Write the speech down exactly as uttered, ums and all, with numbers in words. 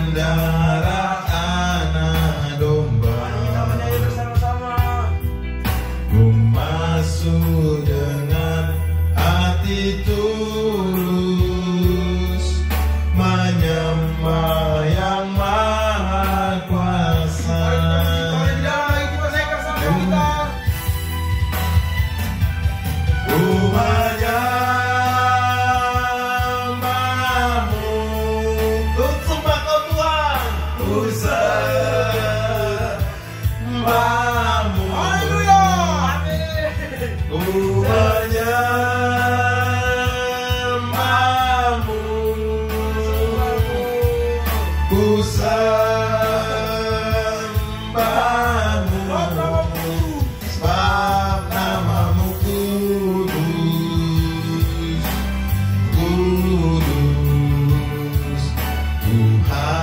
darah anak domba. Ku masuk dengan hati tulus, menyembah yang maha kuasa. Ku menyembahmu, ku sembah kau Tuhan, ku sembahmu. Haleluya, ku menyembahmu, ku sembahmu, sebab namamu kudus, kudus Tuhan.